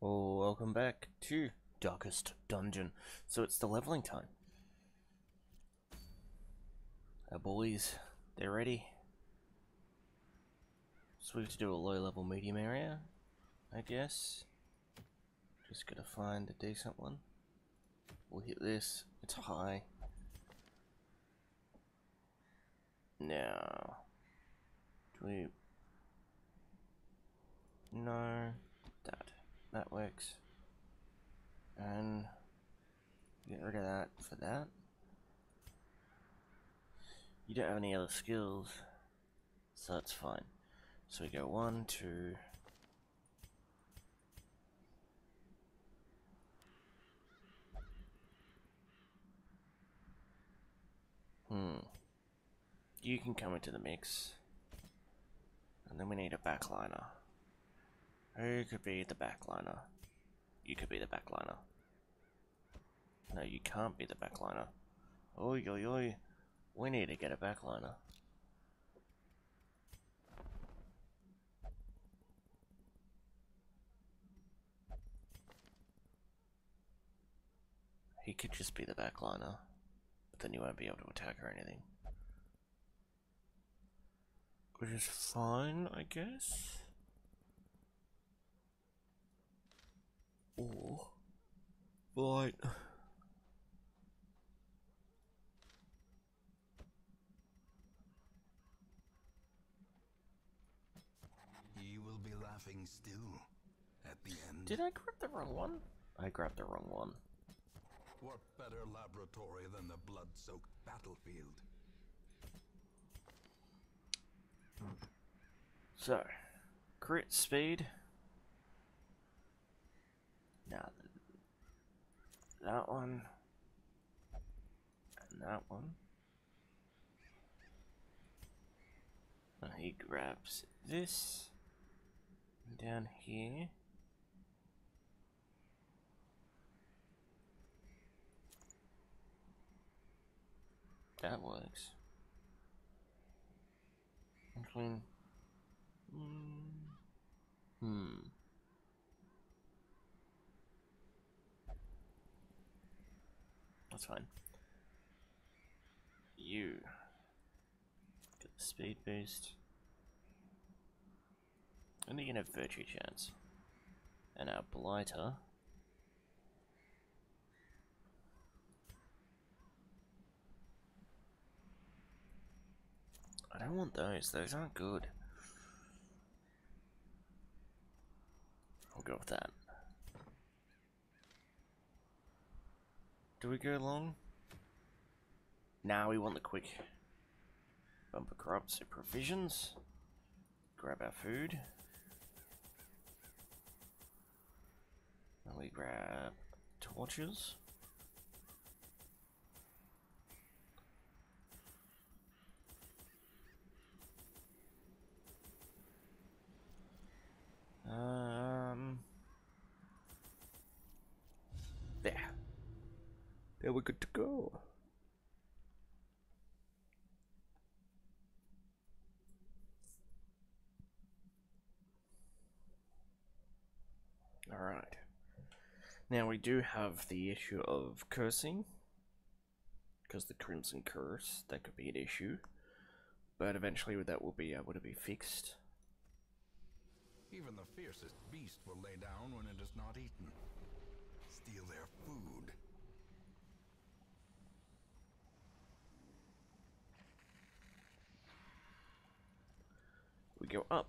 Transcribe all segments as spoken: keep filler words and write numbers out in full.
Oh, welcome back to Darkest Dungeon. So it's the leveling time. Our boys, they're ready. So we have to do a low level medium area, I guess. Just gotta find a decent one. We'll hit this. It's high. Now, do we... No, that. That works. And get rid of that for that. You don't have any other skills, so that's fine. So we go one, two... Hmm. You can come into the mix. And then we need a backliner. Who could be the backliner? You could be the backliner. No, you can't be the backliner. Oi, oi, oi. We need to get a backliner. He could just be the backliner. But then you won't be able to attack or anything. Which is fine, I guess. Or... Right. He will be laughing still at the end. Did I grab the wrong one? I grabbed the wrong one. What better laboratory than the blood-soaked battlefield? So, crit speed. Now, that one. And that one. And he grabs this. Down here. That works. Between. Hmm. That's fine. You get the speed boost. And you can have virtue chance. And our blighter. I don't want those, those aren't good. I'll go with that. Do we go long? Now we want the quick bumper crop, so provisions. Grab our food. And we grab torches. Um, there. There we're good to go. Alright. Now we do have the issue of cursing. Because the Crimson Curse, that could be an issue. But eventually that will be able to be fixed. Even the fiercest beast will lay down when it is not eaten. Steal their food. We go up.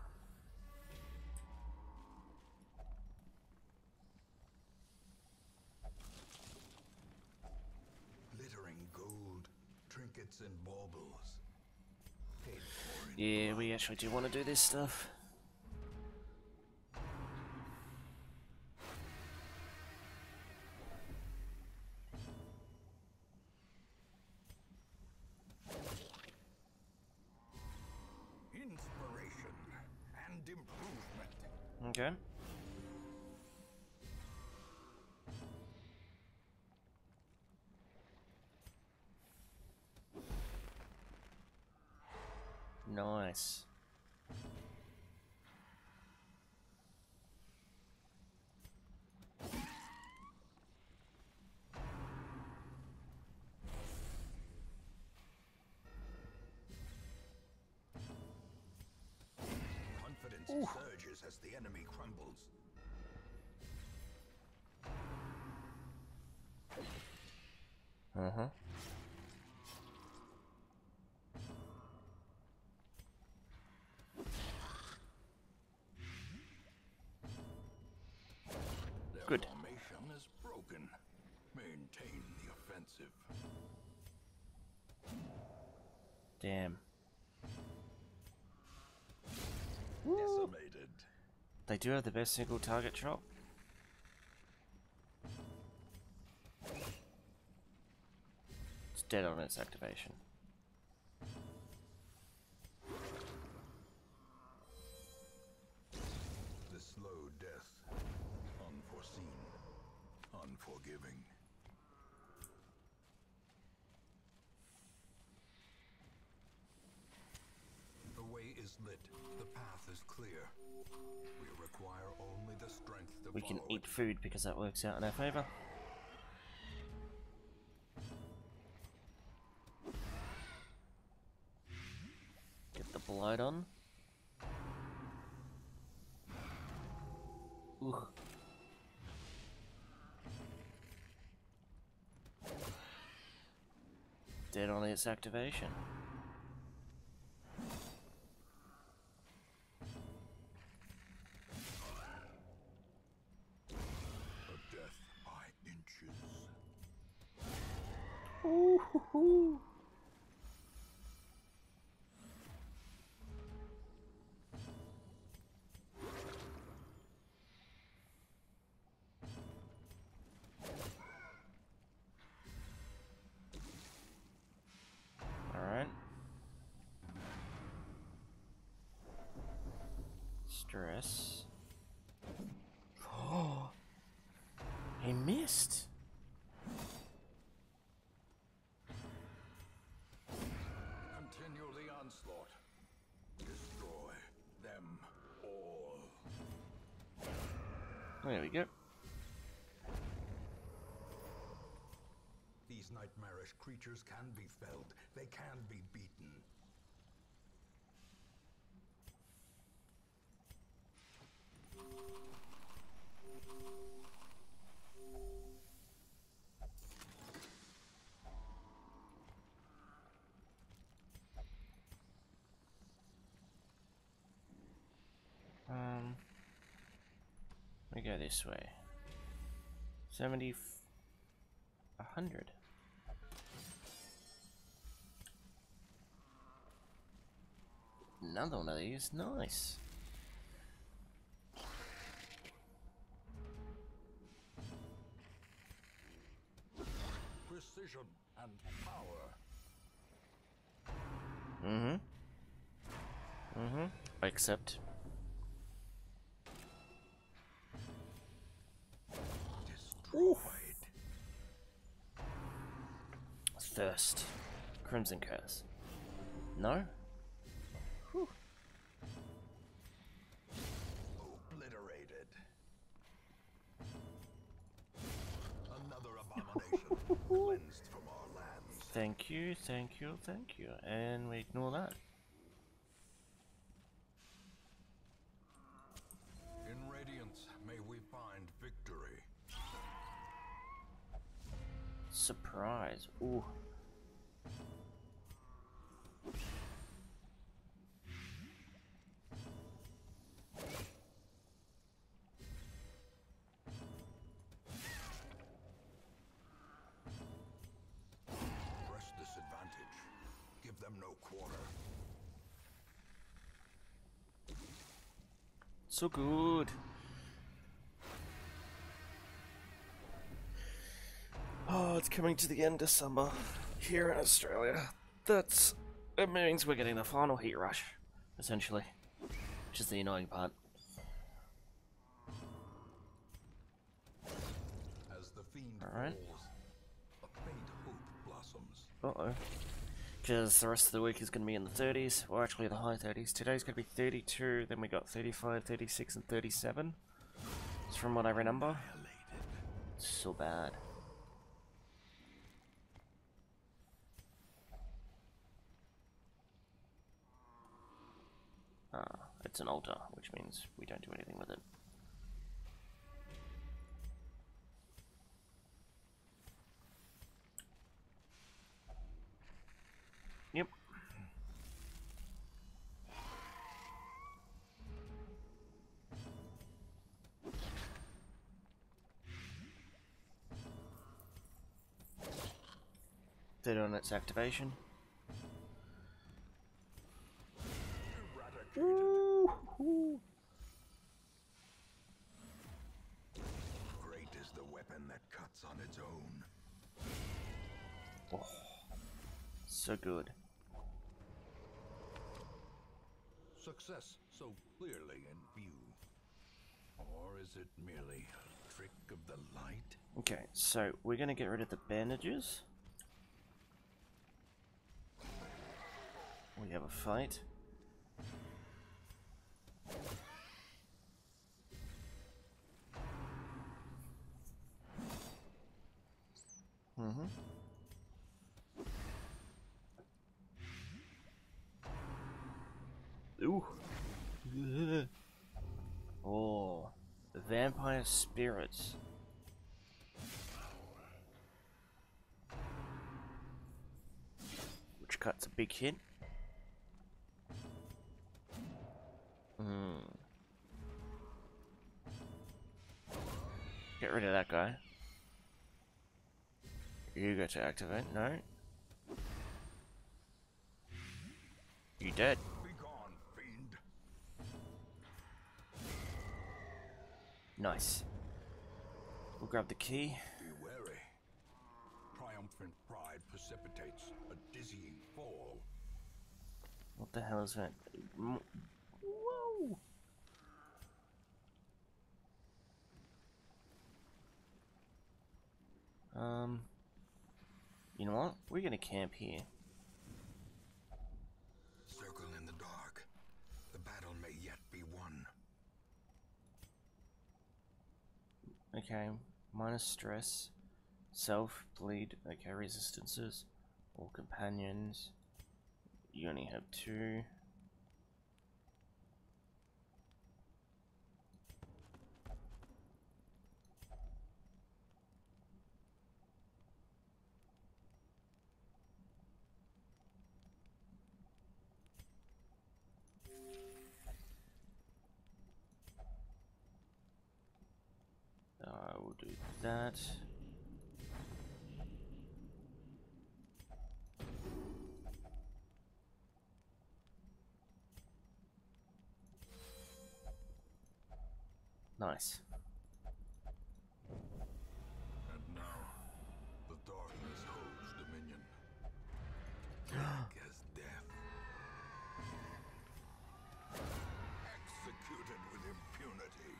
Glittering gold, trinkets and baubles. Paid for in Yeah, blood. we actually do want to do this stuff. Inspiration and improvement. Okay. Nice. Ooh. Surges as the enemy crumbles. Uh-huh. Their Good. formation is broken. Maintain the offensive. Damn. Decimated. They do have the best single target drop. It's dead on its activation. The slow death. Unforeseen. Unforgiving. The way is lit. The path is clear. We require only the strength to We can follow eat it. food because that works out in our favor. Get the blight on. Ooh. Dead on its activation. A death by inches. Ooh hoo hoo. Alright. Stress. Oh, he missed. Continue the onslaught. Destroy them all. There we go. These nightmarish creatures can be felled. They can be beaten. Um, we go this way. Seventy, a hundred. Another one of these, nice. Precision and power. Mm-hmm. Mm-hmm. Except Destroyed. Thirst. Crimson Curse. No? Whew. Obliterated. Another abomination cleansed from our lands. Thank you, thank you, thank you. And we ignore that. In Radiance, may we find victory. Surprise. Ooh. Press disadvantage. Give them no quarter. So good. Oh, it's coming to the end of summer here in Australia. That's it means we're getting the final heat rush, essentially, which is the annoying part. As the fiend Alright. falls, a faint hope blossoms. Uh-oh. Because the rest of the week is going to be in the thirties, or actually the high thirties. Today's going to be thirty-two, then we got thirty-five, thirty-six, and thirty-seven. It's from what I remember. It's so bad. Ah, a it's an altar, which means we don't do anything with it. Yep. Did on its activation. Ooh. Great is the weapon that cuts on its own. Oh, so good. Success so clearly in view. Or is it merely a trick of the light? Okay, so we're gonna get rid of the bandages. We have a fight. Mm-hmm. Ooh. Oh, the vampire spirits. Which cuts a big hit. Hmm. Get rid of that guy. You go to activate. No. You dead. Be gone, fiend. Nice. We'll grab the key. Be wary. Triumphant pride precipitates a dizzying fall. What the hell is that? Whoa! Um. You know what? We're gonna camp here. Circle in the dark. The battle may yet be won. Okay. Minus stress. Self, bleed. Okay, resistances. All companions. You only have two. I will do that. Nice. And now, the darkness holds dominion. Black as death. Executed with impunity.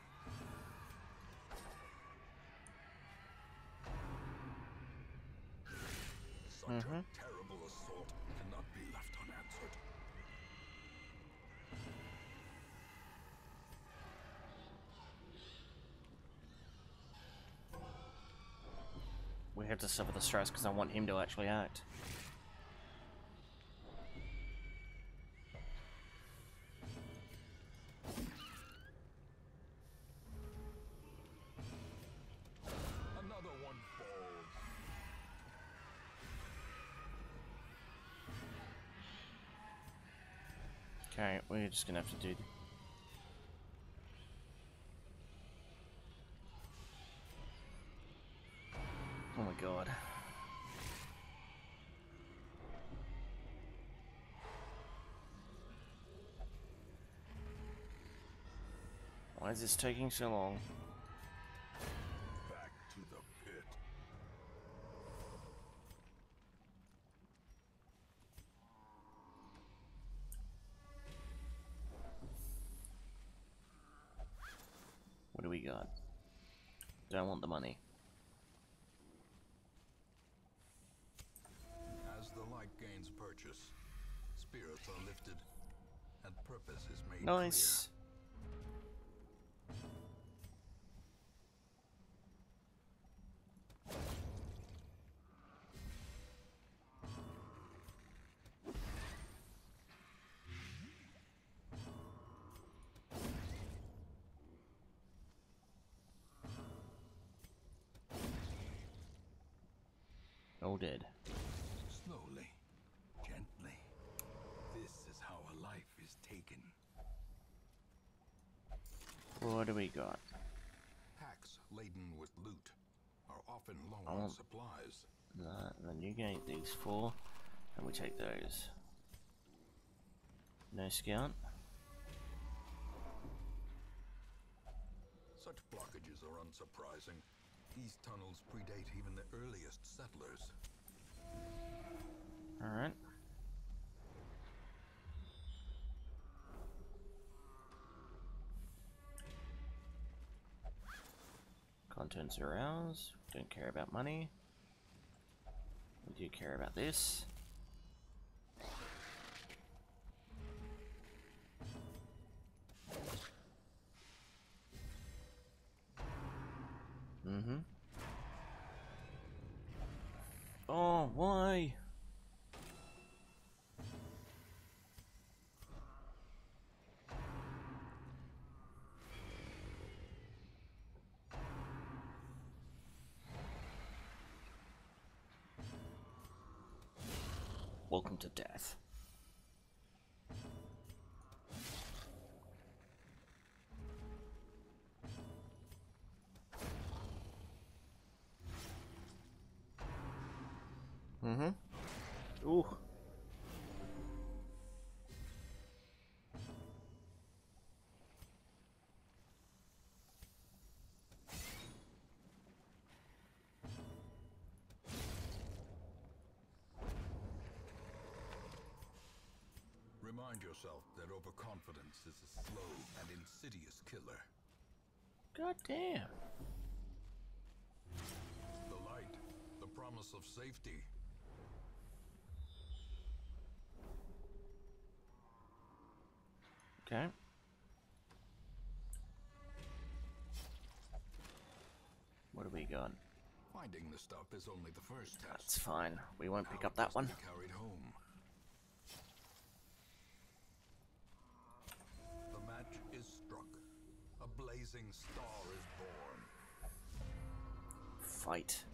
Such Mm-hmm. a terrible assault cannot be left unanswered. We have to suffer the stress because I want him to actually act. Another one falls. Okay, we're just gonna have to do. Oh my god. Why is this taking so long? Back to the pit. What do we got? Don't want the money. As the light gains purchase, spirits are lifted, and purpose is made Nice. all dead. Slowly, gently. This is how a life is taken. What do we got? Packs laden with loot are often low I on want- supplies. That, and then you can eat these four, and we take those. No scout. Such blockages are unsurprising. These tunnels predate even the earliest settlers. Alright. Contents are ours. Don't care about money. We do care about this. Mm-hmm. Oh, why? Welcome to death. Mm-hmm. Ooh. Remind yourself that overconfidence is a slow and insidious killer. God damn. The light, the promise of safety. Okay. What do we got? Finding the stuff is only the first test. That's fine. We won't pick Now up it that must one. be carried home. The match is struck. A blazing star is born. Fight.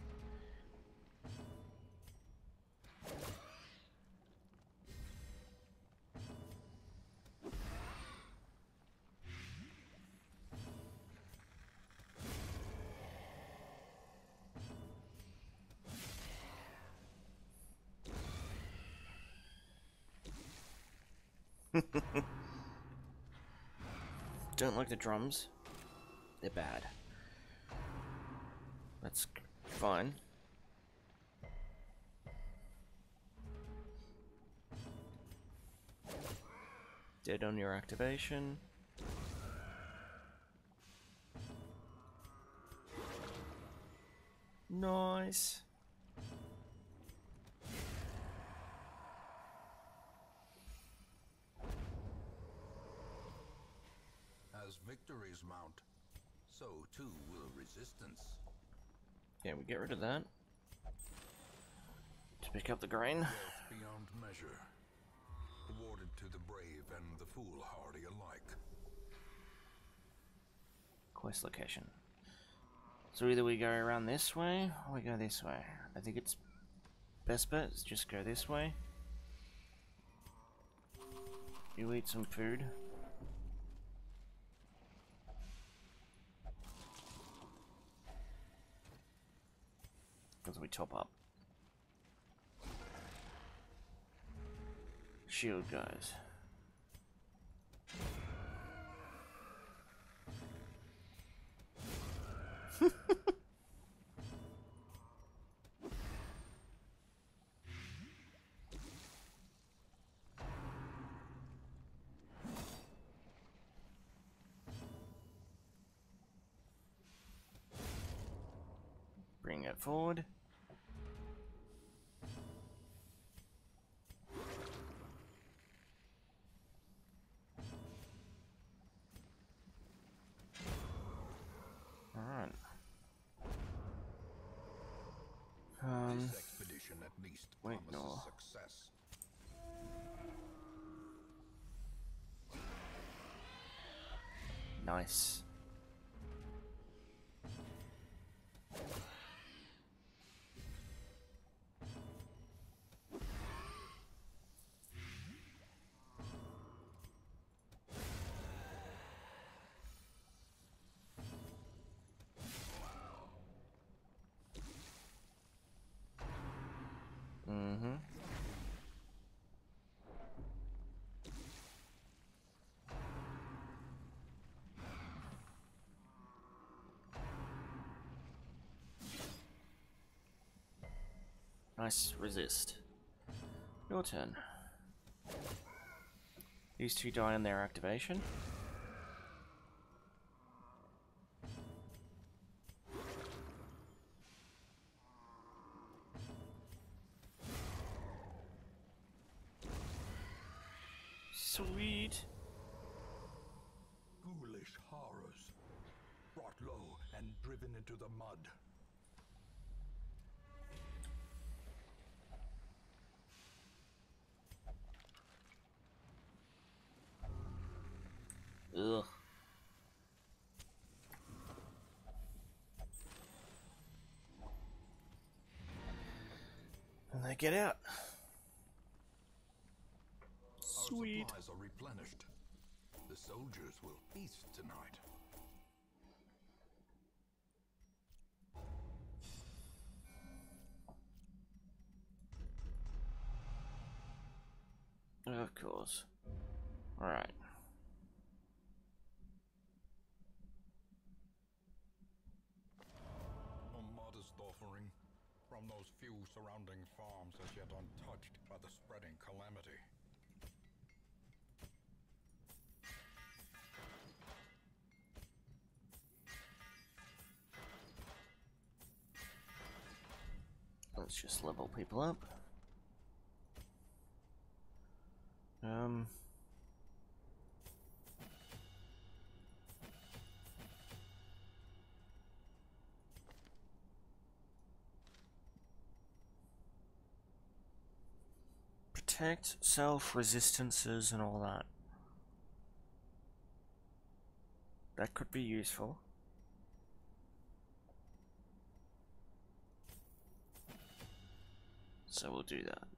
Don't like the drums. They're bad. That's fine. Dead on your activation. Nice. As victories mount, so too will resistance. Yeah, we get rid of that. To pick up the grain. Wealth beyond measure, awarded to the brave and the foolhardy alike. Quest location. So either we go around this way, or we go this way. I think it's best bet is just go this way. You eat some food. As we top up. Shield guys. Bring it forward. Alright. Um, This expedition at least wait, promises no. success. Nice. Nice resist. Your turn. These two die on their activation. Sweet. Ghoulish horrors, brought low and driven into the mud. Ugh. And they get out. Sweet. Our supplies are replenished. The soldiers will feast tonight. Of course. Alright. A modest offering from those few surrounding farms as yet untouched by the spreading calamity. Let's just level people up. Um... Protect, self, resistances, and all that. That could be useful. So we'll do that.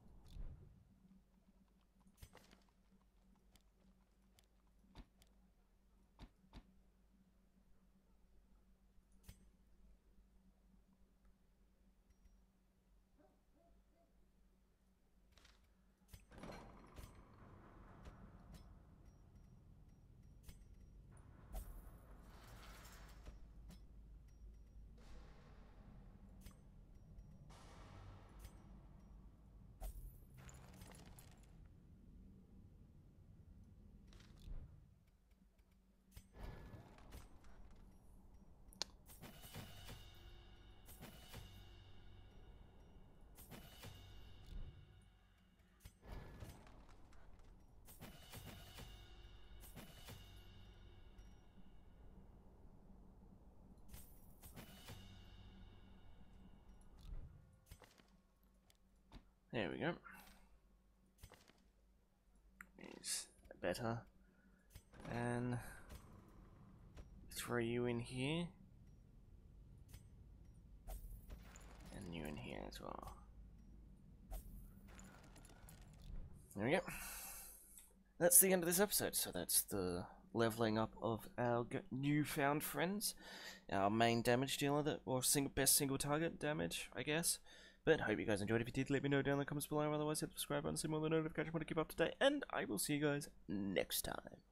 There we go. Is better. And throw you in here. And you in here as well. There we go. That's the end of this episode. So that's the leveling up of our newfound friends. Our main damage dealer, that or single best single target damage, I guess. But hope you guys enjoyed. If you did, let me know down in the comments below. Otherwise, hit the subscribe button, see more of the notification button to keep up to date. And I will see you guys next time.